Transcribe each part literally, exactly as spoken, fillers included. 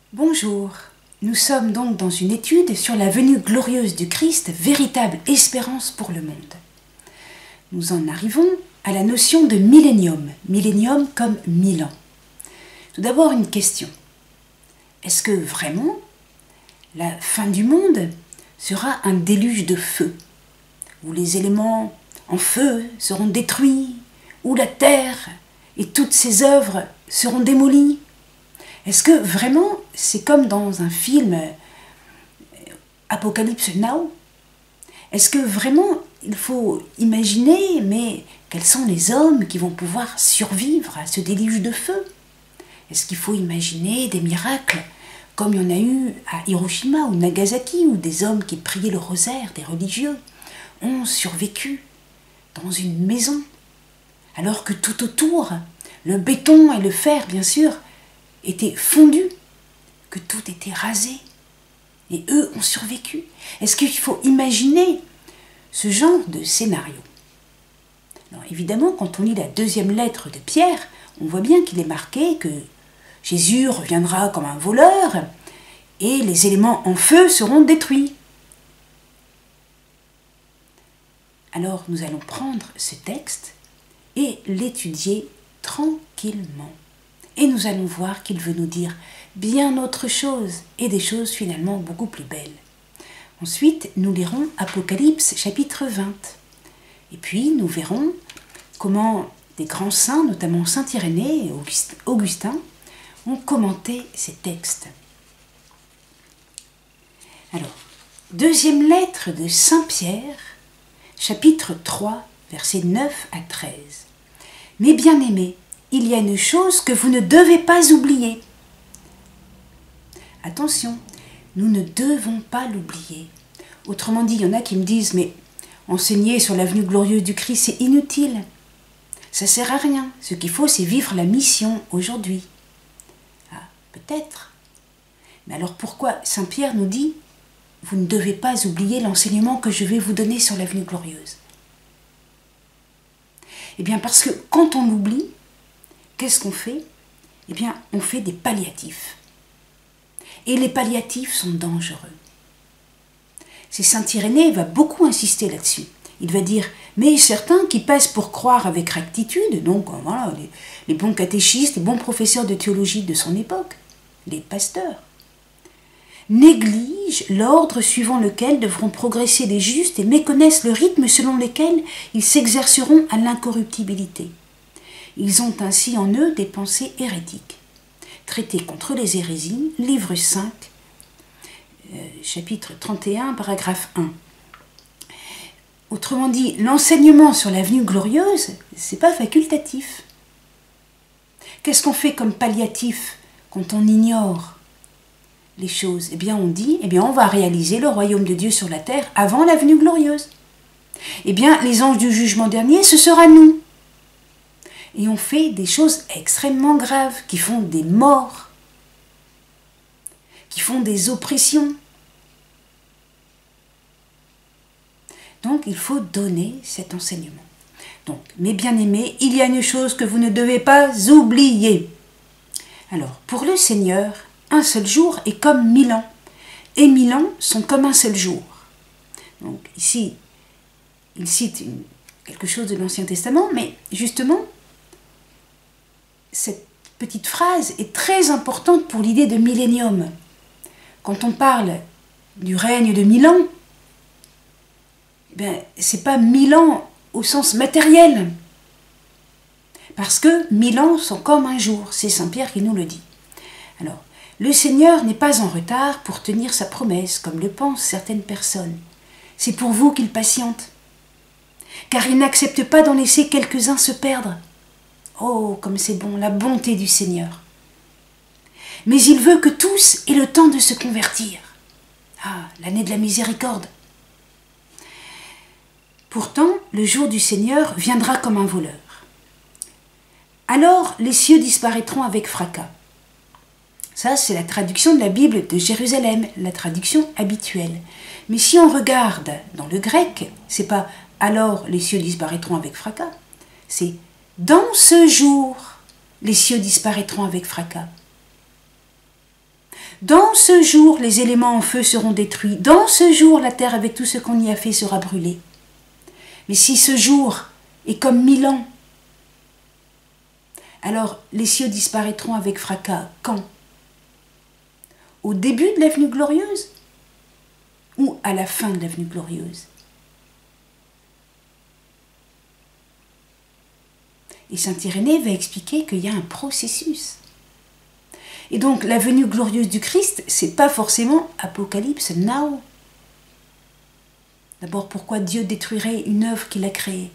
Bonjour, nous sommes donc dans une étude sur la venue glorieuse du Christ, véritable espérance pour le monde. Nous en arrivons à la notion de millénium, millénium comme mille ans. Tout d'abord une question, est-ce que vraiment la fin du monde sera un déluge de feu, où les éléments en feu seront détruits, où la terre et toutes ses œuvres seront démolies? Est-ce que vraiment c'est comme dans un film Apocalypse Now? Est-ce que vraiment il faut imaginer, mais quels sont les hommes qui vont pouvoir survivre à ce déluge de feu? Est-ce qu'il faut imaginer des miracles comme il y en a eu à Hiroshima ou Nagasaki, où des hommes qui priaient le rosaire, des religieux, ont survécu dans une maison, alors que tout autour, le béton et le fer, bien sûr, étaient fondus, que tout était rasé, et eux ont survécu? Est-ce qu'il faut imaginer ce genre de scénario? Alors, évidemment, quand on lit la deuxième lettre de Pierre, on voit bien qu'il est marqué que Jésus reviendra comme un voleur, et les éléments en feu seront détruits. Alors nous allons prendre ce texte et l'étudier tranquillement. Et nous allons voir qu'il veut nous dire bien autre chose, et des choses finalement beaucoup plus belles. Ensuite, nous lirons Apocalypse chapitre vingt. Et puis, nous verrons comment des grands saints, notamment Saint Irénée et Augustin, ont commenté ces textes. Alors, deuxième lettre de Saint Pierre, chapitre trois, versets neuf à treize. « Mes bien-aimés, il y a une chose que vous ne devez pas oublier. » Attention, nous ne devons pas l'oublier. Autrement dit, il y en a qui me disent, mais enseigner sur la venue glorieuse du Christ, c'est inutile. Ça ne sert à rien. Ce qu'il faut, c'est vivre la mission aujourd'hui. Ah, peut-être. Mais alors pourquoi Saint Pierre nous dit, vous ne devez pas oublier l'enseignement que je vais vous donner sur la venue glorieuse? Eh bien, parce que quand on l'oublie, qu'est-ce qu'on fait? Eh bien, on fait des palliatifs. Et les palliatifs sont dangereux. C'est Saint Irénée va beaucoup insister là-dessus. Il va dire, mais certains qui passent pour croire avec rectitude, donc voilà, les, les bons catéchistes, les bons professeurs de théologie de son époque, les pasteurs, négligent l'ordre suivant lequel devront progresser les justes et méconnaissent le rythme selon lequel ils s'exerceront à l'incorruptibilité. Ils ont ainsi en eux des pensées hérétiques. Traité contre les hérésies, livre cinq, euh, chapitre trente et un, paragraphe un. Autrement dit, l'enseignement sur la venue glorieuse, c'est pas facultatif. Qu'est-ce qu'on fait comme palliatif quand on ignore les choses? Eh bien, on dit, eh bien, on va réaliser le royaume de Dieu sur la terre avant la venue glorieuse. Eh bien, les anges du jugement dernier, ce sera nous. Et on fait des choses extrêmement graves, qui font des morts, qui font des oppressions. Donc, il faut donner cet enseignement. Donc, mes bien-aimés, il y a une chose que vous ne devez pas oublier. Alors, pour le Seigneur, un seul jour est comme mille ans, et mille ans sont comme un seul jour. Donc, ici, il cite une, quelque chose de l'Ancien Testament, mais justement, cette petite phrase est très importante pour l'idée de millénium. Quand on parle du règne de mille ans, ben, ce n'est pas mille ans au sens matériel. Parce que mille ans sont comme un jour. C'est Saint Pierre qui nous le dit. Alors, le Seigneur n'est pas en retard pour tenir sa promesse, comme le pensent certaines personnes. C'est pour vous qu'il patiente. Car il n'accepte pas d'en laisser quelques-uns se perdre. Oh, comme c'est bon, la bonté du Seigneur. Mais il veut que tous aient le temps de se convertir. Ah, l'année de la miséricorde. Pourtant, le jour du Seigneur viendra comme un voleur. Alors, les cieux disparaîtront avec fracas. Ça, c'est la traduction de la Bible de Jérusalem, la traduction habituelle. Mais si on regarde dans le grec, c'est pas « alors les cieux disparaîtront avec fracas », c'est « dans ce jour, les cieux disparaîtront avec fracas ». Dans ce jour, les éléments en feu seront détruits. Dans ce jour, la terre avec tout ce qu'on y a fait sera brûlée. Mais si ce jour est comme mille ans, alors les cieux disparaîtront avec fracas. Quand? Au début de la venue glorieuse ou à la fin de la venue glorieuse? Et saint Irénée va expliquer qu'il y a un processus. Et donc la venue glorieuse du Christ, c'est pas forcément Apocalypse now. D'abord, pourquoi Dieu détruirait une œuvre qu'il a créée?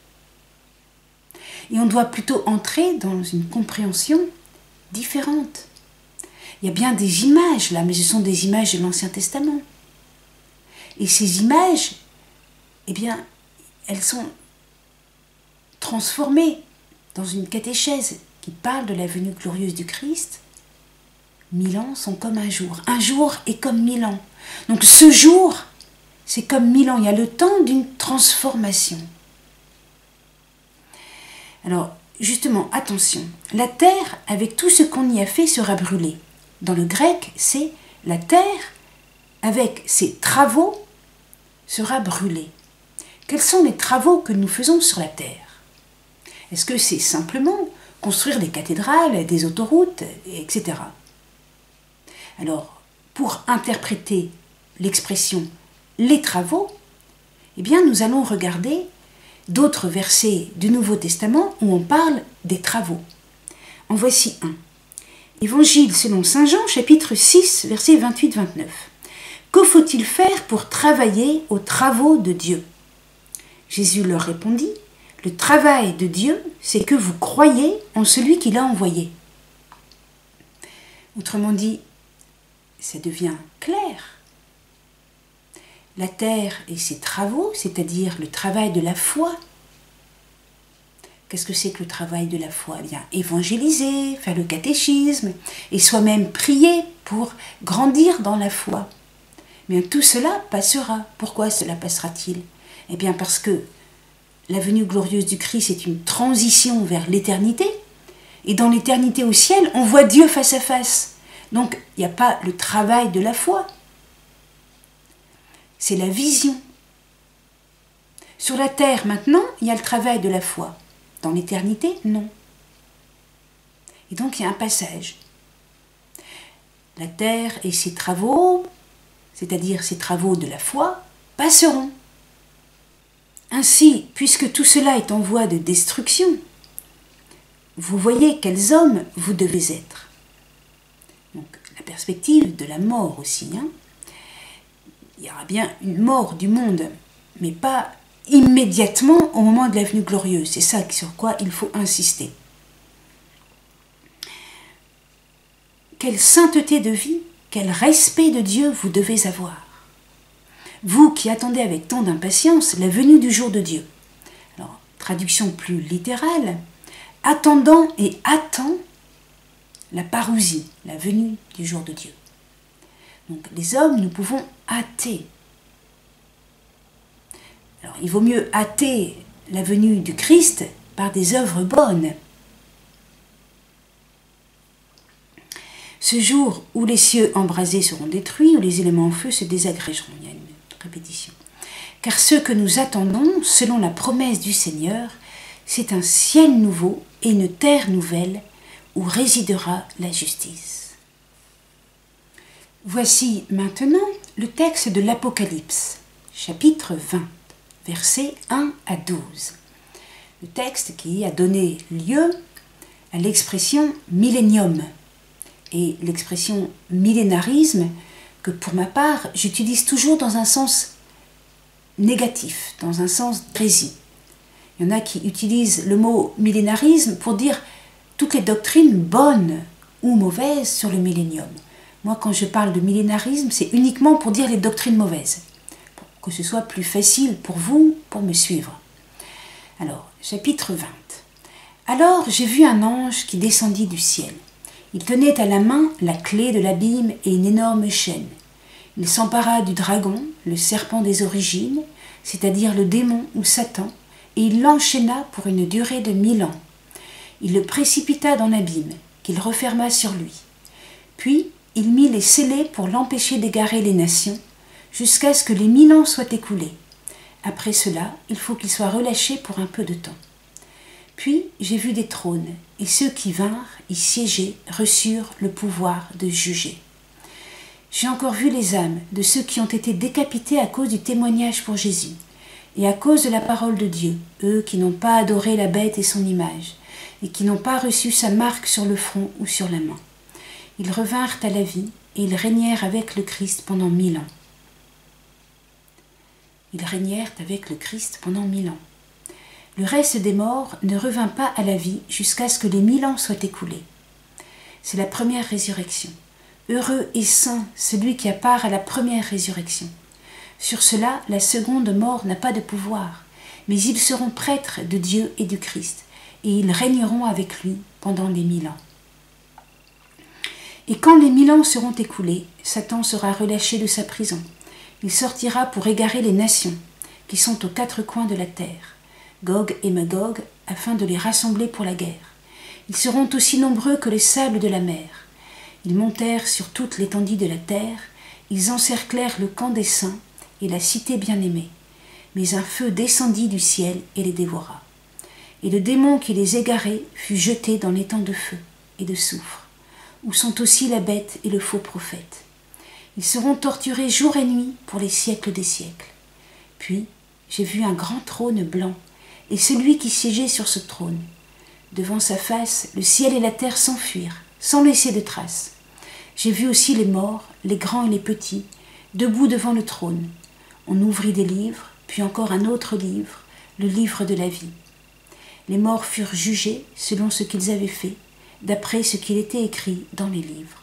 Et on doit plutôt entrer dans une compréhension différente. Il y a bien des images là, mais ce sont des images de l'Ancien Testament. Et ces images, eh bien, elles sont transformées dans une catéchèse qui parle de la venue glorieuse du Christ. Mille ans sont comme un jour. Un jour est comme mille ans. Donc ce jour, c'est comme mille ans. Il y a le temps d'une transformation. Alors, justement, attention. La terre, avec tout ce qu'on y a fait, sera brûlée. Dans le grec, c'est la terre, avec ses travaux, sera brûlée. Quels sont les travaux que nous faisons sur la terre? Est-ce que c'est simplement construire des cathédrales, des autoroutes, et cetera. Alors, pour interpréter l'expression « les travaux », eh bien, nous allons regarder d'autres versets du Nouveau Testament où on parle des travaux. En voici un. Évangile selon saint Jean, chapitre six, versets vingt-huit vingt-neuf. « Que faut-il faire pour travailler aux travaux de Dieu ?» Jésus leur répondit, « Le travail de Dieu, c'est que vous croyez en celui qui l'a envoyé. » Autrement dit, ça devient clair. La terre et ses travaux, c'est-à-dire le travail de la foi. Qu'est-ce que c'est que le travail de la foi? Eh bien, évangéliser, faire le catéchisme, et soi-même prier pour grandir dans la foi. Mais tout cela passera. Pourquoi cela passera-t-il? Eh bien, parce que la venue glorieuse du Christ est une transition vers l'éternité, et dans l'éternité au ciel, on voit Dieu face à face. Donc, il n'y a pas le travail de la foi. C'est la vision. Sur la terre, maintenant, il y a le travail de la foi. Dans l'éternité, non. Et donc, il y a un passage. La terre et ses travaux, c'est-à-dire ses travaux de la foi, passeront. Ainsi, puisque tout cela est en voie de destruction, vous voyez quels hommes vous devez être. Donc, la perspective de la mort aussi, hein. Il y aura bien une mort du monde, mais pas immédiatement au moment de la venue glorieuse. C'est ça sur quoi il faut insister. Quelle sainteté de vie, quel respect de Dieu vous devez avoir. Vous qui attendez avec tant d'impatience la venue du jour de Dieu. Alors, traduction plus littérale, attendant et attend la parousie, la venue du jour de Dieu. Donc les hommes, nous pouvons hâter. Alors il vaut mieux hâter la venue du Christ par des œuvres bonnes. Ce jour où les cieux embrasés seront détruits, où les éléments en feu se désagrégeront. Il y a une répétition. Car ce que nous attendons, selon la promesse du Seigneur, c'est un ciel nouveau et une terre nouvelle où résidera la justice. Voici maintenant le texte de l'Apocalypse, chapitre vingt, versets un à douze. Le texte qui a donné lieu à l'expression millénium et l'expression millénarisme que pour ma part j'utilise toujours dans un sens négatif, dans un sens d'hérésie. Il y en a qui utilisent le mot millénarisme pour dire toutes les doctrines bonnes ou mauvaises sur le millénium. Moi, quand je parle de millénarisme, c'est uniquement pour dire les doctrines mauvaises, pour que ce soit plus facile pour vous, pour me suivre. Alors, chapitre vingt. Alors j'ai vu un ange qui descendit du ciel. Il tenait à la main la clé de l'abîme et une énorme chaîne. Il s'empara du dragon, le serpent des origines, c'est-à-dire le démon ou Satan, et il l'enchaîna pour une durée de mille ans. Il le précipita dans l'abîme, qu'il referma sur lui. Puis il mit les scellés pour l'empêcher d'égarer les nations, jusqu'à ce que les mille ans soient écoulés. Après cela, il faut qu'il soit relâché pour un peu de temps. Puis j'ai vu des trônes, et ceux qui vinrent y siéger reçurent le pouvoir de juger. J'ai encore vu les âmes de ceux qui ont été décapités à cause du témoignage pour Jésus, et à cause de la parole de Dieu, eux qui n'ont pas adoré la bête et son image, et qui n'ont pas reçu sa marque sur le front ou sur la main. Ils revinrent à la vie, et ils régnèrent avec le Christ pendant mille ans. Ils régnèrent avec le Christ pendant mille ans. Le reste des morts ne revint pas à la vie jusqu'à ce que les mille ans soient écoulés. C'est la première résurrection. Heureux et saint celui qui a part à la première résurrection. Sur cela, la seconde mort n'a pas de pouvoir, mais ils seront prêtres de Dieu et du Christ, et ils régneront avec lui pendant les mille ans. Et quand les mille ans seront écoulés, Satan sera relâché de sa prison. Il sortira pour égarer les nations, qui sont aux quatre coins de la terre, Gog et Magog, afin de les rassembler pour la guerre. Ils seront aussi nombreux que les sables de la mer. Ils montèrent sur toute l'étendue de la terre, ils encerclèrent le camp des saints et la cité bien-aimée. Mais un feu descendit du ciel et les dévora. Et le démon qui les égarait fut jeté dans l'étang de feu et de soufre, où sont aussi la bête et le faux prophète. Ils seront torturés jour et nuit pour les siècles des siècles. Puis j'ai vu un grand trône blanc, et celui qui siégeait sur ce trône. Devant sa face, le ciel et la terre s'enfuirent, sans laisser de traces. J'ai vu aussi les morts, les grands et les petits, debout devant le trône. On ouvrit des livres, puis encore un autre livre, le livre de la vie. Les morts furent jugés selon ce qu'ils avaient fait, d'après ce qu'il était écrit dans les livres.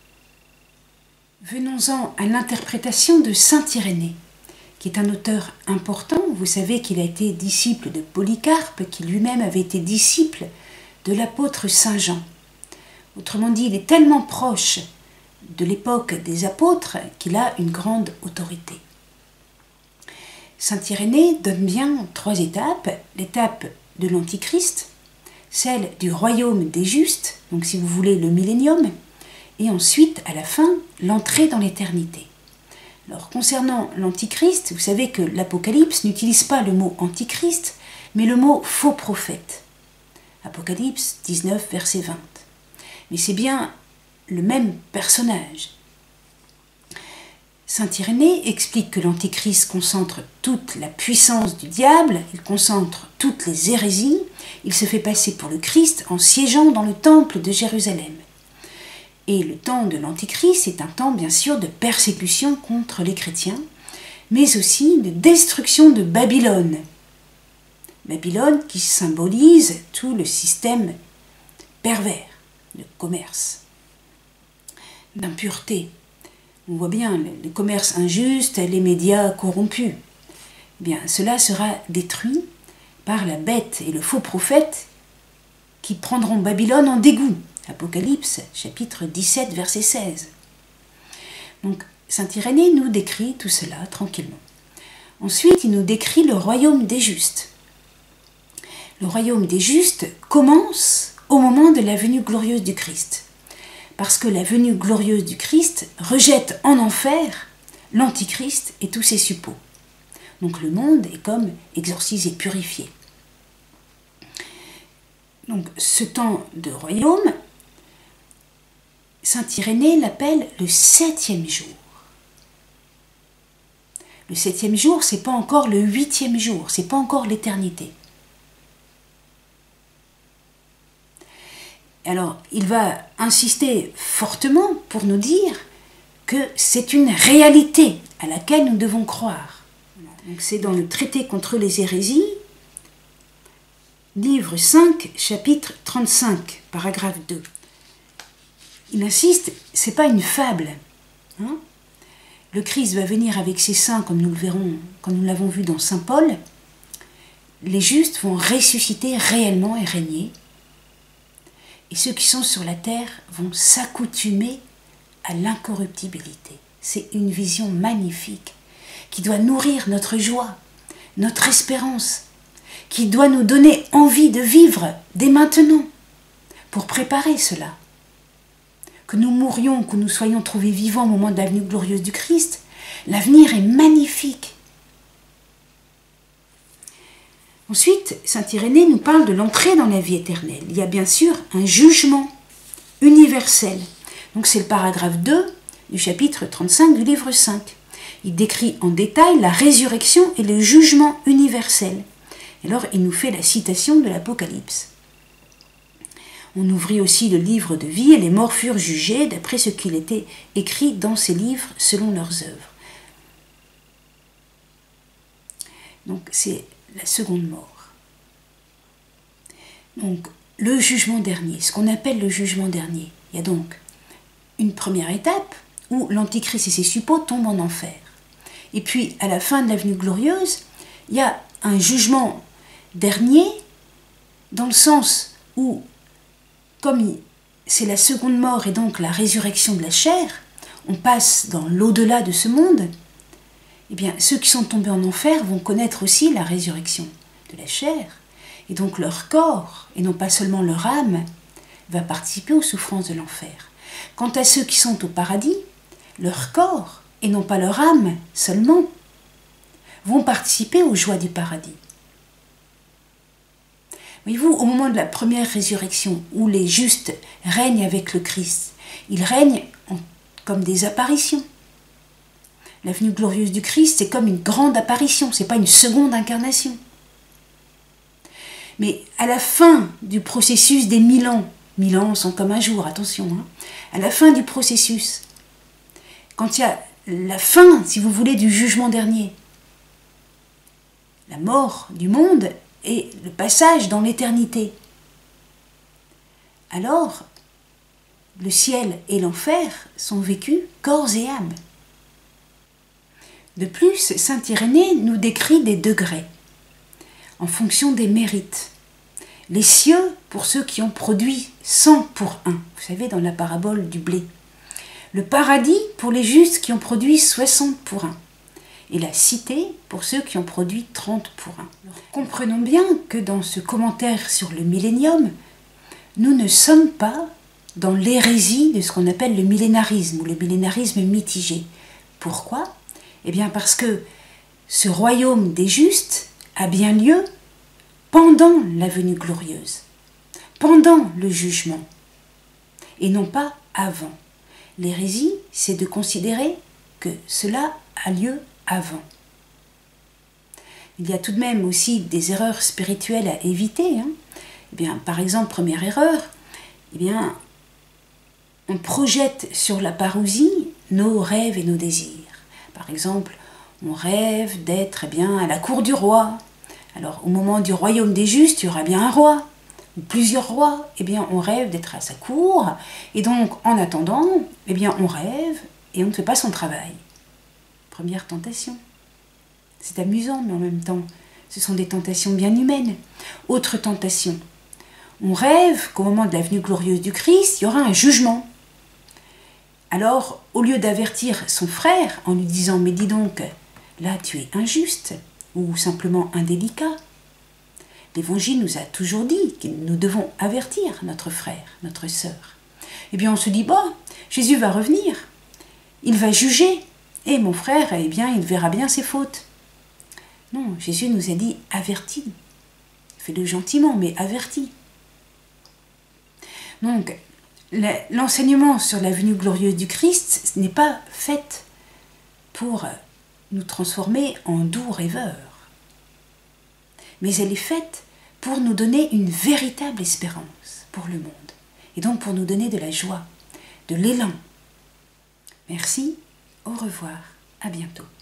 Venons-en à l'interprétation de saint Irénée, qui est un auteur important. Vous savez qu'il a été disciple de Polycarpe, qui lui-même avait été disciple de l'apôtre saint Jean. Autrement dit, il est tellement proche de l'époque des apôtres qu'il a une grande autorité. Saint Irénée donne bien trois étapes. L'étape de l'Antichrist, celle du royaume des justes, donc si vous voulez le millénium, et ensuite, à la fin, l'entrée dans l'éternité. Alors, concernant l'Antichrist, vous savez que l'Apocalypse n'utilise pas le mot Antichrist, mais le mot faux prophète. Apocalypse dix-neuf, verset vingt. Mais c'est bien le même personnage. Saint Irénée explique que l'Antichrist concentre toute la puissance du diable, il concentre toutes les hérésies, il se fait passer pour le Christ en siégeant dans le temple de Jérusalem. Et le temps de l'Antichrist est un temps bien sûr de persécution contre les chrétiens, mais aussi de destruction de Babylone. Babylone qui symbolise tout le système pervers de commerce, d'impureté. On voit bien les commerces injustes, les médias corrompus. Eh bien, cela sera détruit par la bête et le faux prophète qui prendront Babylone en dégoût. Apocalypse, chapitre dix-sept, verset seize. Donc, saint Irénée nous décrit tout cela tranquillement. Ensuite, il nous décrit le royaume des justes. Le royaume des justes commence au moment de la venue glorieuse du Christ. Parce que la venue glorieuse du Christ rejette en enfer l'Antichrist et tous ses suppôts. Donc le monde est comme exorcisé, purifié. Donc ce temps de royaume, saint Irénée l'appelle le septième jour. Le septième jour, c'est pas encore le huitième jour, c'est pas encore l'éternité. Alors, il va insister fortement pour nous dire que c'est une réalité à laquelle nous devons croire. Donc, c'est dans le traité contre les hérésies, livre cinq, chapitre trente-cinq, paragraphe deux. Il insiste, c'est pas une fable. Hein? Le Christ va venir avec ses saints, comme nous le verrons, comme nous l'avons vu dans saint Paul. Les justes vont ressusciter réellement et régner. Et ceux qui sont sur la terre vont s'accoutumer à l'incorruptibilité. C'est une vision magnifique qui doit nourrir notre joie, notre espérance, qui doit nous donner envie de vivre dès maintenant pour préparer cela, que nous mourions, que nous soyons trouvés vivants au moment de la venue glorieuse du Christ, l'avenir est magnifique. Ensuite, saint Irénée nous parle de l'entrée dans la vie éternelle. Il y a bien sûr un jugement universel. Donc c'est le paragraphe deux du chapitre trente-cinq du livre cinq. Il décrit en détail la résurrection et le jugement universel. Et alors il nous fait la citation de l'Apocalypse. On ouvrit aussi le livre de vie et les morts furent jugés d'après ce qu'il était écrit dans ces livres selon leurs œuvres. Donc c'est la seconde mort. Donc le jugement dernier, ce qu'on appelle le jugement dernier. Il y a donc une première étape où l'Antichrist et ses suppôts tombent en enfer. Et puis à la fin de la venue glorieuse, il y a un jugement dernier dans le sens où, comme c'est la seconde mort et donc la résurrection de la chair, on passe dans l'au-delà de ce monde, eh bien ceux qui sont tombés en enfer vont connaître aussi la résurrection de la chair, et donc leur corps, et non pas seulement leur âme, va participer aux souffrances de l'enfer. Quant à ceux qui sont au paradis, leur corps, et non pas leur âme seulement, vont participer aux joies du paradis. Voyez-vous, au moment de la première résurrection, où les justes règnent avec le Christ, ils règnent en, comme des apparitions. La venue glorieuse du Christ, c'est comme une grande apparition, ce n'est pas une seconde incarnation. Mais à la fin du processus des mille ans, mille ans sont comme un jour, attention, hein, à la fin du processus, quand il y a la fin, si vous voulez, du jugement dernier, la mort du monde et le passage dans l'éternité, alors le ciel et l'enfer sont vécus corps et âme. De plus, saint Irénée nous décrit des degrés en fonction des mérites. Les cieux pour ceux qui ont produit cent pour un, vous savez, dans la parabole du blé. Le paradis pour les justes qui ont produit soixante pour un. Et la cité pour ceux qui ont produit trente pour un. Comprenons bien que dans ce commentaire sur le millénium, nous ne sommes pas dans l'hérésie de ce qu'on appelle le millénarisme ou le millénarisme mitigé. Pourquoi ? Eh bien parce que ce royaume des justes a bien lieu pendant la venue glorieuse, pendant le jugement, et non pas avant. L'hérésie, c'est de considérer que cela a lieu avant. Il y a tout de même aussi des erreurs spirituelles à éviter. Hein. Eh bien, par exemple, première erreur, eh bien, on projette sur la parousie nos rêves et nos désirs. Par exemple, on rêve d'être eh bien, à la cour du roi. Alors, au moment du royaume des justes, il y aura bien un roi, ou plusieurs rois. Eh bien, on rêve d'être à sa cour, et donc, en attendant, eh bien, on rêve et on ne fait pas son travail. Première tentation. C'est amusant, mais en même temps, ce sont des tentations bien humaines. Autre tentation. On rêve qu'au moment de la venue glorieuse du Christ, il y aura un jugement. Alors, au lieu d'avertir son frère en lui disant « Mais dis donc, là tu es injuste » ou simplement indélicat, l'Évangile nous a toujours dit que nous devons avertir notre frère, notre sœur. Eh bien, on se dit « Bon, Jésus va revenir, il va juger, et mon frère, eh bien, il verra bien ses fautes. » Non, Jésus nous a dit « Avertis ». Fais-le gentiment, mais avertis. Donc, l'enseignement sur la venue glorieuse du Christ n'est pas fait pour nous transformer en doux rêveurs, mais elle est faite pour nous donner une véritable espérance pour le monde, et donc pour nous donner de la joie, de l'élan. Merci, au revoir, à bientôt.